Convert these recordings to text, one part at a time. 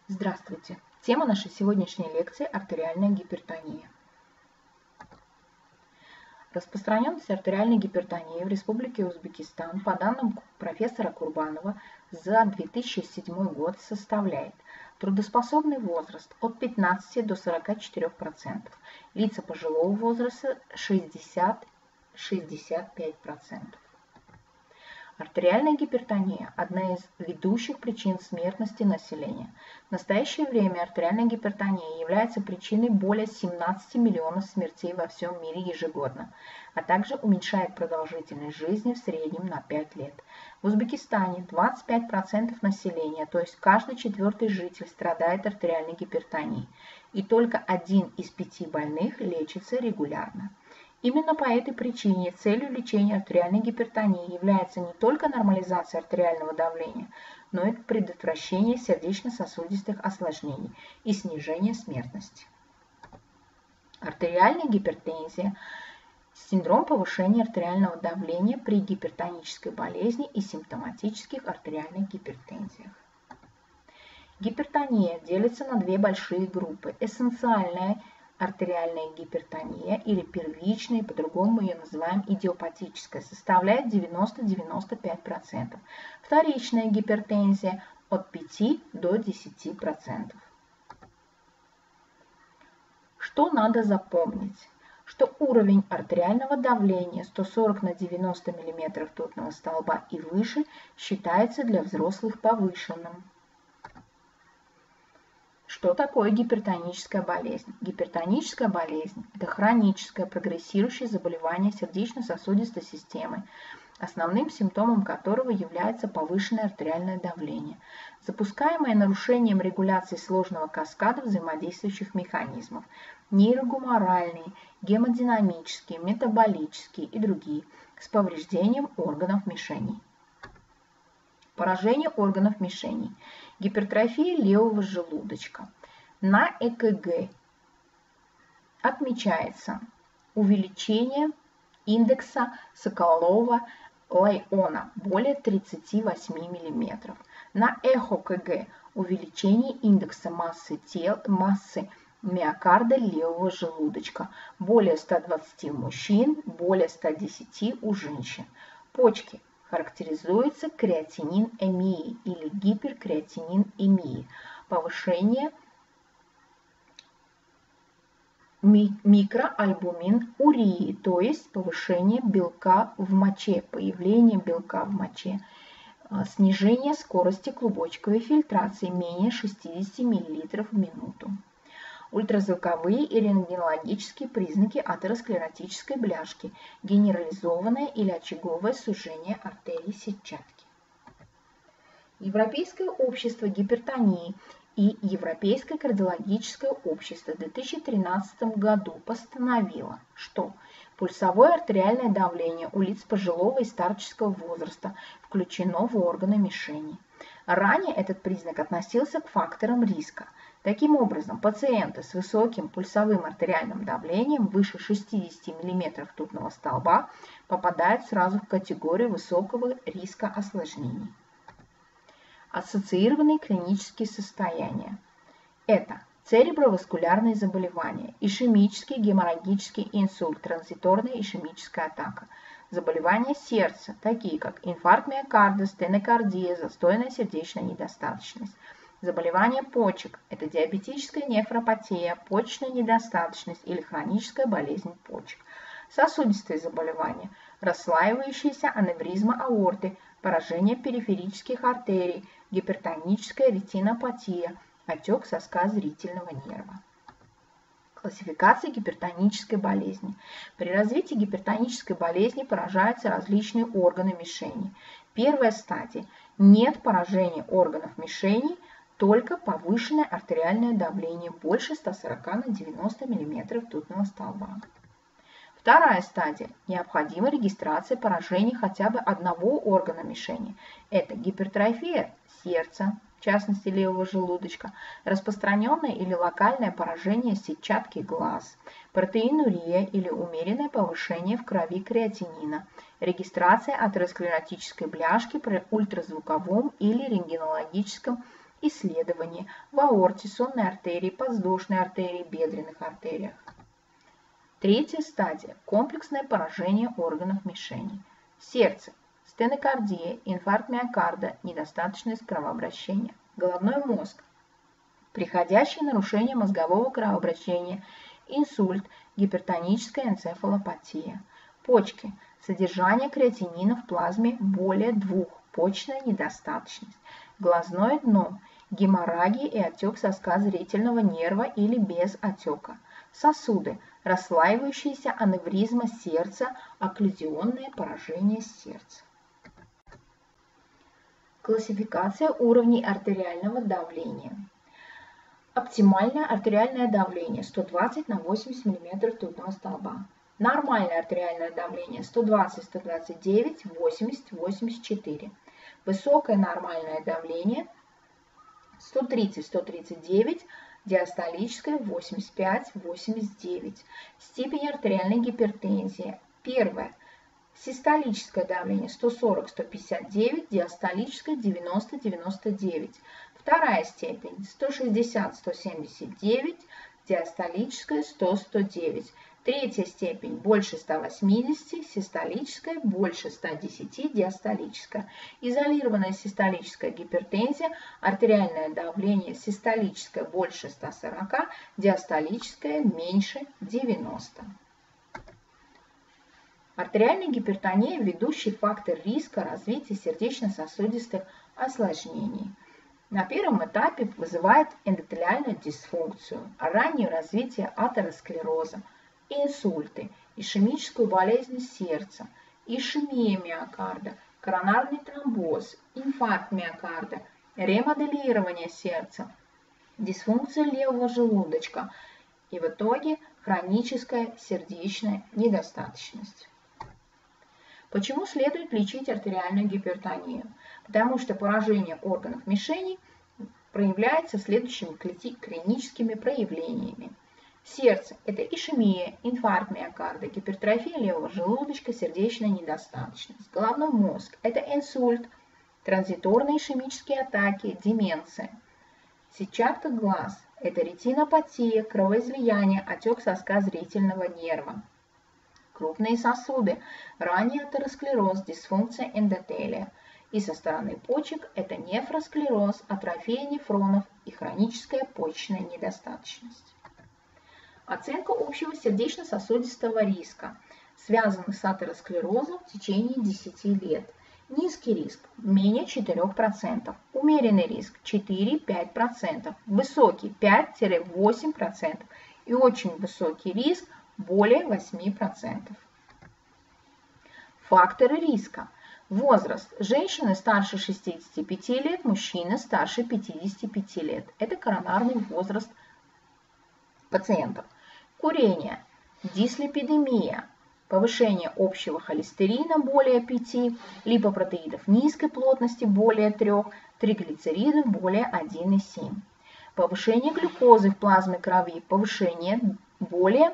Здравствуйте! Тема нашей сегодняшней лекции – артериальная гипертония. Распространенность артериальной гипертонии в Республике Узбекистан, по данным профессора Курбанова, за 2007 год составляет трудоспособный возраст от 15 до 44%, лица пожилого возраста 60-65%. Артериальная гипертония – одна из ведущих причин смертности населения. В настоящее время артериальная гипертония является причиной более 17 миллионов смертей во всем мире ежегодно, а также уменьшает продолжительность жизни в среднем на 5 лет. В Узбекистане 25% населения, то есть каждый четвертый житель, страдает артериальной гипертонией, и только 1 из 5 больных лечится регулярно. Именно по этой причине целью лечения артериальной гипертонии является не только нормализация артериального давления, но и предотвращение сердечно-сосудистых осложнений и снижение смертности. Артериальная гипертензия – синдром повышения артериального давления при гипертонической болезни и симптоматических артериальных гипертензиях. Гипертония делится на две большие группы – эссенциальная артериальная гипертония или первичная, по-другому мы ее называем идиопатическая, составляет 90-95%. Вторичная гипертензия от 5 до 10%. Что надо запомнить? Что уровень артериального давления 140 на 90 мм ртутного столба и выше считается для взрослых повышенным. Что такое гипертоническая болезнь? Гипертоническая болезнь – это хроническое прогрессирующее заболевание сердечно-сосудистой системы, основным симптомом которого является повышенное артериальное давление, запускаемое нарушением регуляции сложного каскада взаимодействующих механизмов – нейрогуморальные, гемодинамические, метаболические и другие, с повреждением органов мишеней. Поражение органов мишеней. Гипертрофия левого желудочка. На ЭКГ отмечается увеличение индекса Соколова-Лайона более 38 мм. На ЭХО-КГ увеличение индекса массы миокарда левого желудочка более 120 у мужчин, более 110 у женщин. Почки. Характеризуется креатининемией или гиперкреатининемией, повышение микроальбуминурии, то есть повышение белка в моче, появление белка в моче, снижение скорости клубочковой фильтрации менее 60 мл в минуту. Ультразвуковые и рентгенологические признаки атеросклеротической бляшки, генерализованное или очаговое сужение артерий сетчатки. Европейское общество гипертонии и Европейское кардиологическое общество в 2013 году постановило, что пульсовое артериальное давление у лиц пожилого и старческого возраста включено в органы мишени. Ранее этот признак относился к факторам риска. Таким образом, пациенты с высоким пульсовым артериальным давлением выше 60 мм ртутного столба попадают сразу в категорию высокого риска осложнений. Ассоциированные клинические состояния. Это цереброваскулярные заболевания, ишемический геморрагический инсульт, транзиторная ишемическая атака, заболевания сердца, такие как инфаркт миокарда, стенокардия, застойная сердечная недостаточность. Заболевания почек – это диабетическая нефропатия, почечная недостаточность или хроническая болезнь почек. Сосудистые заболевания – расслаивающаяся аневризма аорты, поражение периферических артерий, гипертоническая ретинопатия, отек соска зрительного нерва. Классификация гипертонической болезни. При развитии гипертонической болезни поражаются различные органы мишени. Первая стадия – нет поражения органов мишени, только повышенное артериальное давление больше 140 на 90 мм ртутного столба. Вторая стадия – необходима регистрация поражений хотя бы одного органа мишени. Это гипертрофия сердца, в частности левого желудочка, распространенное или локальное поражение сетчатки глаз, протеинурия или умеренное повышение в крови креатинина, регистрация атеросклеротической бляшки при ультразвуковом или рентгенологическом исследование в аорте, сонной артерии, подвздошной артерии, бедренных артериях. Третья стадия – комплексное поражение органов мишени. Сердце, стенокардия, инфаркт миокарда, недостаточность кровообращения. Головной мозг, приходящее нарушение мозгового кровообращения, инсульт, гипертоническая энцефалопатия. Почки, содержание креатинина в плазме более 2, почечная недостаточность. Глазное дно, геморрагия и отек соска зрительного нерва или без отека. Сосуды, расслаивающаяся аневризма сердца, окклюзионное поражение сердца. Классификация уровней артериального давления. Оптимальное артериальное давление 120 на 80 мм ртутного столба. Нормальное артериальное давление 120, 129, 80, 84. Высокое нормальное давление 130, 139, диастолическое 85, 89. Степень артериальной гипертензии. Первое. Систолическое давление 140, 159, диастолическое 90, 99. Вторая степень 160, 179, диастолическая 100, 109. Третья степень больше 180, систолическая больше 110, диастолическая. Изолированная систолическая гипертензия, артериальное давление систолическое больше 140, диастолическое меньше 90. Артериальная гипертония – ведущий фактор риска развития сердечно-сосудистых осложнений. На первом этапе вызывает эндотелиальную дисфункцию, раннее развитие атеросклероза, инсульты, ишемическую болезнь сердца, ишемия миокарда, коронарный тромбоз, инфаркт миокарда, ремоделирование сердца, дисфункция левого желудочка и в итоге хроническая сердечная недостаточность. Почему следует лечить артериальную гипертонию? Потому что поражение органов мишени проявляется следующими клиническими проявлениями. Сердце – это ишемия, инфаркт миокарда, гипертрофия левого желудочка, сердечная недостаточность. Головной мозг – это инсульт, транзиторные ишемические атаки, деменция. Сетчатка глаз – это ретинопатия, кровоизлияние, отек соска зрительного нерва. Крупные сосуды, ранний атеросклероз, дисфункция эндотелия. И со стороны почек это нефросклероз, атрофия нефронов и хроническая почечная недостаточность. Оценка общего сердечно-сосудистого риска, связанных с атеросклерозом в течение 10 лет. Низкий риск – менее 4%, умеренный риск – 4-5%, высокий – 5-8% и очень высокий риск – более 8%. Факторы риска. Возраст. Женщины старше 65 лет, мужчины старше 55 лет. Это коронарный возраст пациентов. Курение. Дислепидемия. Повышение общего холестерина более 5, липопротеидов низкой плотности более 3, триглицеридов более 1,7. Повышение глюкозы в плазме крови, повышение более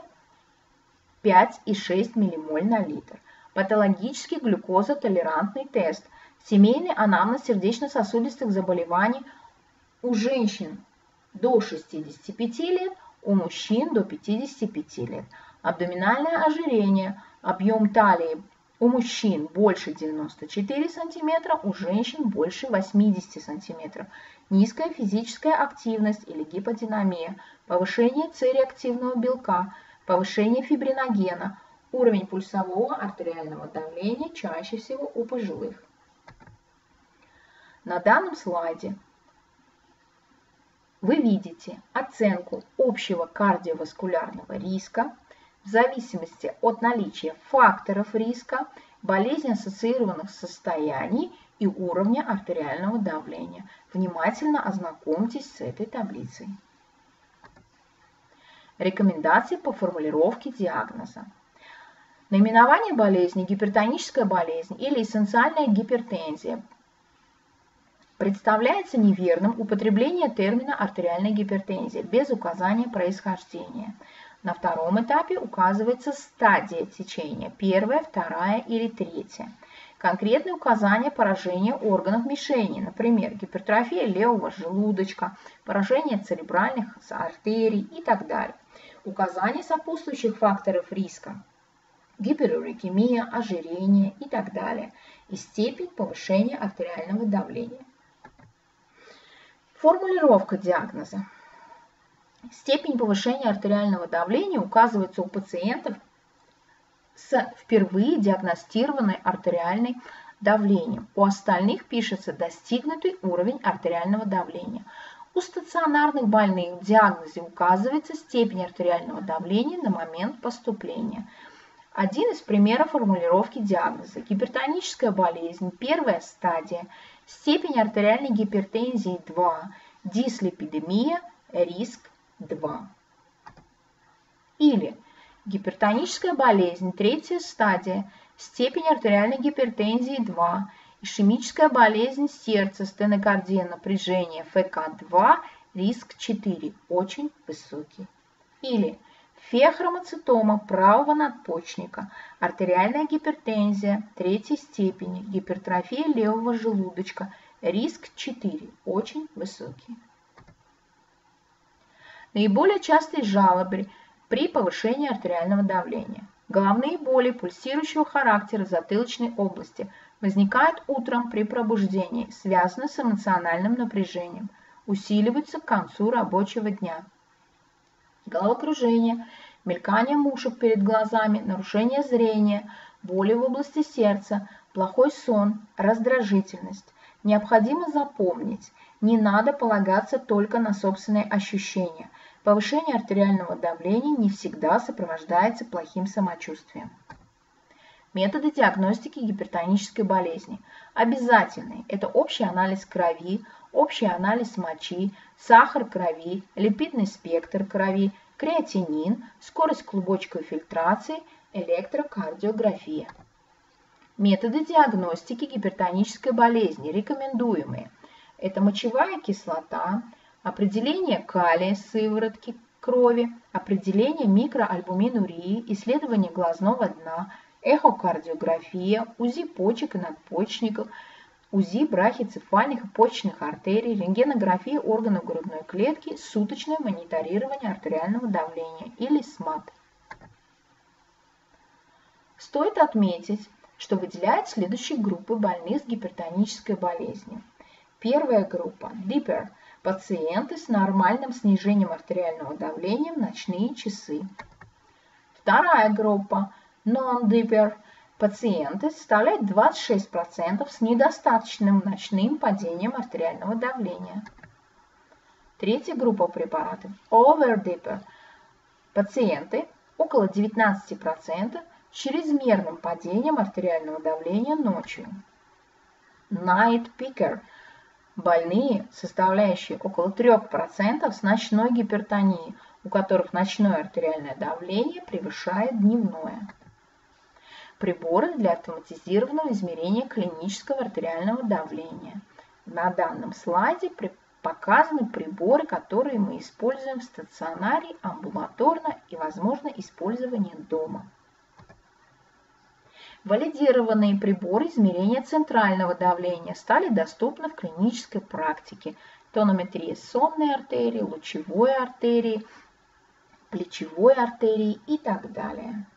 5,6 ммоль на литр. Патологический глюкозотолерантный тест. Семейный анамнез сердечно-сосудистых заболеваний у женщин до 65 лет, у мужчин до 55 лет. Абдоминальное ожирение. Объем талии у мужчин больше 94 см, у женщин больше 80 см. Низкая физическая активность или гиподинамия. Повышение С-реактивного белка. Повышение фибриногена, уровень пульсового артериального давления чаще всего у пожилых. На данном слайде вы видите оценку общего кардиоваскулярного риска в зависимости от наличия факторов риска, болезненно-ассоциированных состояний и уровня артериального давления. Внимательно ознакомьтесь с этой таблицей. Рекомендации по формулировке диагноза. Наименование болезни, гипертоническая болезнь или эссенциальная гипертензия. Представляется неверным употребление термина артериальная гипертензия без указания происхождения. На втором этапе указывается стадия течения, первая, вторая или третья. конкретные указания поражения органов мишени, например, гипертрофия левого желудочка, поражение церебральных артерий и так далее. Указания сопутствующих факторов риска, гиперурикемия, ожирение и так далее, и степень повышения артериального давления. Формулировка диагноза. Степень повышения артериального давления указывается у пациентов с впервые диагностированной артериальным давлением. У остальных пишется достигнутый уровень артериального давления. У стационарных больных в диагнозе указывается степень артериального давления на момент поступления. Один из примеров формулировки диагноза. Гипертоническая болезнь, первая стадия, степень артериальной гипертензии 2, дислепидемия, риск 2. Или гипертоническая болезнь, третья стадия, степень артериальной гипертензии 2, ишемическая болезнь сердца, стенокардия, напряжение, ФК2, риск 4, очень высокий. Или феохромоцитома правого надпочечника, артериальная гипертензия третьей степени, гипертрофия левого желудочка, риск 4, очень высокий. Наиболее частые жалобы при повышении артериального давления. Головные боли пульсирующего характера в затылочной области возникают утром при пробуждении, связаны с эмоциональным напряжением, усиливаются к концу рабочего дня. Головокружение, мелькание мушек перед глазами, нарушение зрения, боли в области сердца, плохой сон, раздражительность. Необходимо запомнить, не надо полагаться только на собственные ощущения. Повышение артериального давления не всегда сопровождается плохим самочувствием. Методы диагностики гипертонической болезни. Обязательные. Это общий анализ крови, общий анализ мочи, сахар крови, липидный спектр крови, креатинин, скорость клубочковой фильтрации, электрокардиография. Методы диагностики гипертонической болезни рекомендуемые. Это мочевая кислота, определение калия сыворотки крови, определение микроальбуминурии, исследование глазного дна, эхокардиография, УЗИ почек и надпочечников, УЗИ брахицефальных и почечных артерий, рентгенография органов грудной клетки, суточное мониторирование артериального давления или СМАТ. Стоит отметить, что выделяют следующие группы больных с гипертонической болезнью. Первая группа – DIPER – пациенты с нормальным снижением артериального давления в ночные часы. Вторая группа – Non-DIPER – пациенты составляют 26% с недостаточным ночным падением артериального давления. Третья группа препаратов – Over-DIPER – пациенты около 19% с чрезмерным падением артериального давления ночью. Night Picker – больные, составляющие около 3% с ночной гипертонией, у которых ночное артериальное давление превышает дневное. Приборы для автоматизированного измерения клинического артериального давления. На данном слайде показаны приборы, которые мы используем в стационаре, амбулаторно и, возможно, использование дома. Валидированные приборы измерения центрального давления стали доступны в клинической практике. Тонометрия сонной артерии, лучевой артерии, плечевой артерии и так далее.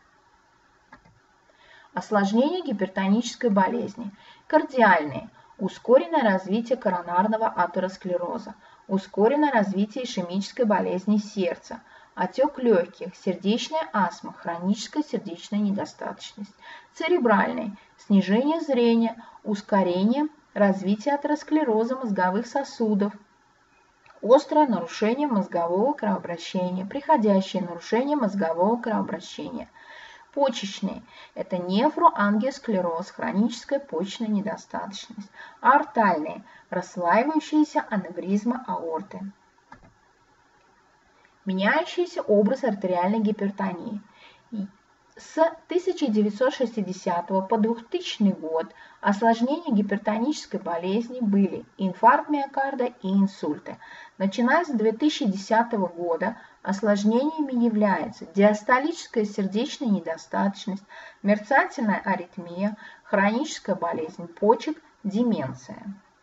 Осложнения гипертонической болезни. Кардиальные. Ускоренное развитие коронарного атеросклероза. Ускоренное развитие ишемической болезни сердца. Отек легких, сердечная астма, хроническая сердечная недостаточность. Церебральный – снижение зрения, ускорение развития атеросклероза мозговых сосудов, острое нарушение мозгового кровообращения, приходящее нарушение мозгового кровообращения. Почечные – это нефроангиосклероз, хроническая почечная недостаточность. Аортальные – расслаивающаяся аневризма аорты. Меняющийся образ артериальной гипертонии. С 1960 по 2000 год осложнения гипертонической болезни были инфаркт миокарда и инсульты. Начиная с 2010 года осложнениями являются диастолическая сердечная недостаточность, мерцательная аритмия, хроническая болезнь почек, деменция.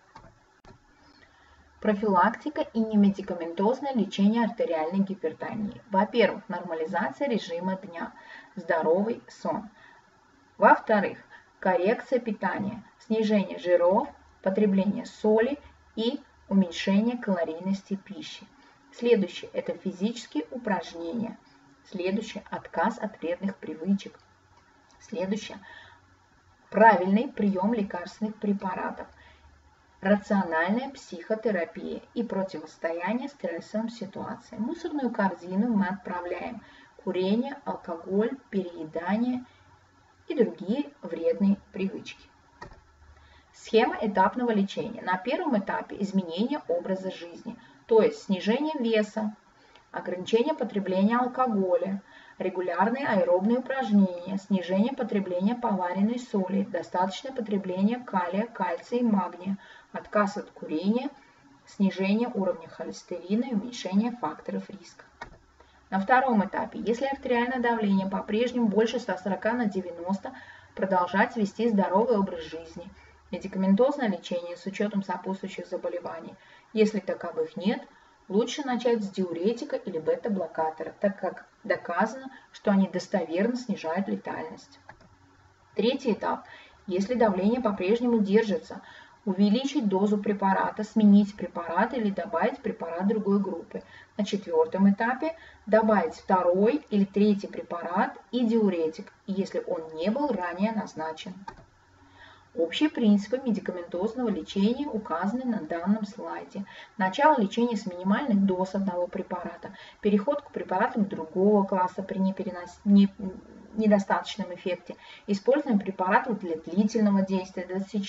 Профилактика и немедикаментозное лечение артериальной гипертонии. Во-первых, нормализация режима дня, здоровый сон. Во-вторых, коррекция питания, снижение жиров, потребление соли и уменьшение калорийности пищи. Следующее – это физические упражнения. Следующее – отказ от вредных привычек. Следующее – правильный прием лекарственных препаратов. Рациональная психотерапия и противостояние стрессовым ситуациям. В мусорную корзину мы отправляем курение, алкоголь, переедание и другие вредные привычки. Схема этапного лечения. На первом этапе изменение образа жизни, то есть снижение веса, ограничение потребления алкоголя, регулярные аэробные упражнения, снижение потребления поваренной соли, достаточное потребление калия, кальция и магния, отказ от курения, снижение уровня холестерина и уменьшение факторов риска. На втором этапе, если артериальное давление по-прежнему больше 140/90, продолжать вести здоровый образ жизни, медикаментозное лечение с учетом сопутствующих заболеваний. Если таковых нет, лучше начать с диуретика или бета-блокатора, так как доказано, что они достоверно снижают летальность. Третий этап. Если давление по-прежнему держится, увеличить дозу препарата, сменить препарат или добавить препарат другой группы. На четвертом этапе добавить второй или третий препарат и диуретик, если он не был ранее назначен. Общие принципы медикаментозного лечения указаны на данном слайде. Начало лечения с минимальных доз одного препарата, переход к препаратам другого класса при недостаточном эффекте, использование препаратов для длительного действия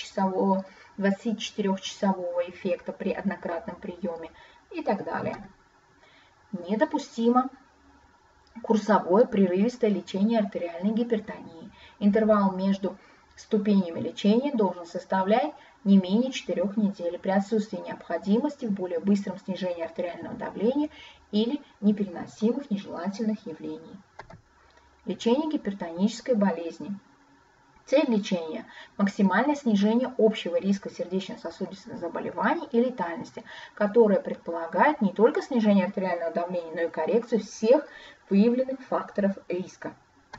24-часового эффекта при однократном приеме и так далее. Недопустимо курсовое прерывистое лечение артериальной гипертонии. Интервал между ступенями лечения должен составлять не менее 4 недель при отсутствии необходимости в более быстром снижении артериального давления или непереносимых нежелательных явлений. Лечение гипертонической болезни. Цель лечения – максимальное снижение общего риска сердечно-сосудистых заболеваний и летальности, которое предполагает не только снижение артериального давления, но и коррекцию всех выявленных факторов риска.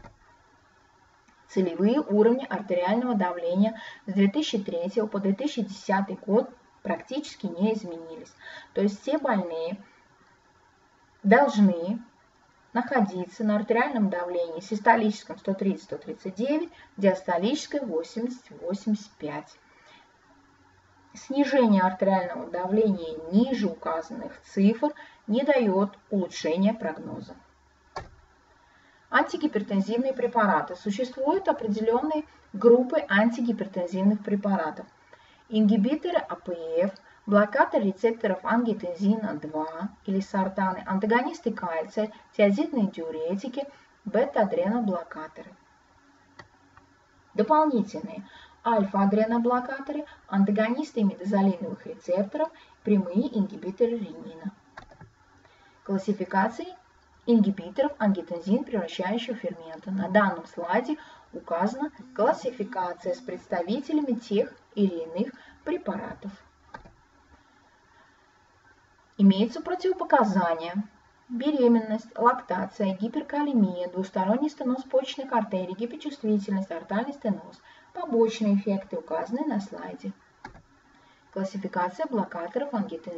Целевые уровни артериального давления с 2003 по 2010 год практически не изменились. То есть все больные должны находиться на артериальном давлении систолическом 130-139, диастолической 80-85. Снижение артериального давления ниже указанных цифр не дает улучшения прогноза. Антигипертензивные препараты. Существуют определенные группы антигипертензивных препаратов. Ингибиторы АПФ, блокаторы рецепторов ангиотензина-2 или сортаны, антагонисты кальция, тиазидные диуретики, бета-адреноблокаторы. Дополнительные альфа-адреноблокаторы, антагонисты имидазолиновых рецепторов, прямые ингибиторы ренина. Классификации ингибиторов ангиотензин превращающего фермента. На данном слайде указана классификация с представителями тех или иных препаратов. Имеются противопоказания: беременность, лактация, гиперкалемия, двусторонний стеноз почечных артерий, гиперчувствительность, артальный стеноз. Побочные эффекты указаны на слайде. Классификация блокаторов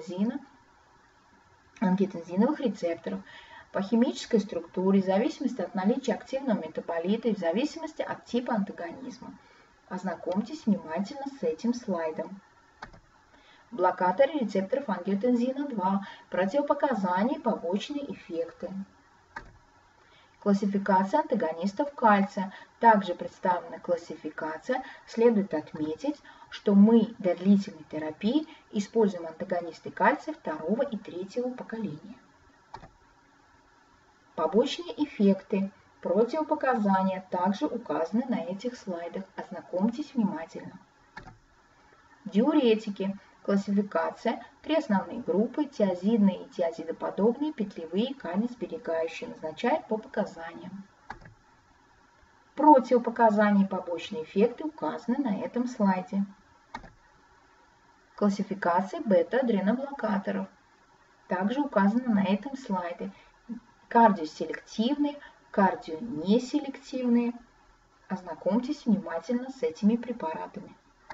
ангиотензиновых рецепторов. По химической структуре, в зависимости от наличия активного метаболита и в зависимости от типа антагонизма. Ознакомьтесь внимательно с этим слайдом. Блокаторы рецепторов ангиотензина-2. Противопоказания и побочные эффекты. Классификация антагонистов кальция. Также представлена классификация. Следует отметить, что мы для длительной терапии используем антагонисты кальция 2 и 3 поколения. Побочные эффекты Противопоказания также указаны на этих слайдах. Ознакомьтесь внимательно. Диуретики. Классификация. 3 основные группы: тиазидные и тиазидоподобные, петлевые, калий-сберегающие. Назначают по показаниям. Противопоказания и побочные эффекты указаны на этом слайде. Классификация бета-адреноблокаторов также указана на этом слайде. Кардиоселективные, кардионеселективные. Ознакомьтесь внимательно с этими препаратами.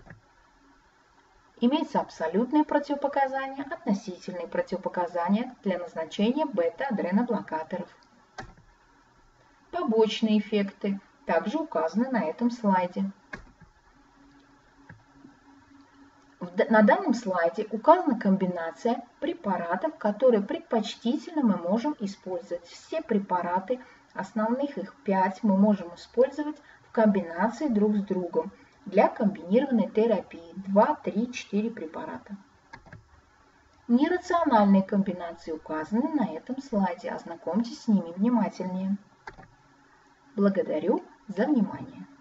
Имеются абсолютные противопоказания, относительные противопоказания для назначения бета-адреноблокаторов. Побочные эффекты также указаны на этом слайде. На данном слайде указана комбинация препаратов, которые предпочтительно мы можем использовать. Все препараты, основных их 5, мы можем использовать в комбинации друг с другом для комбинированной терапии. 2, 3, 4 препарата. Нерациональные комбинации указаны на этом слайде. Ознакомьтесь с ними внимательнее. Благодарю за внимание.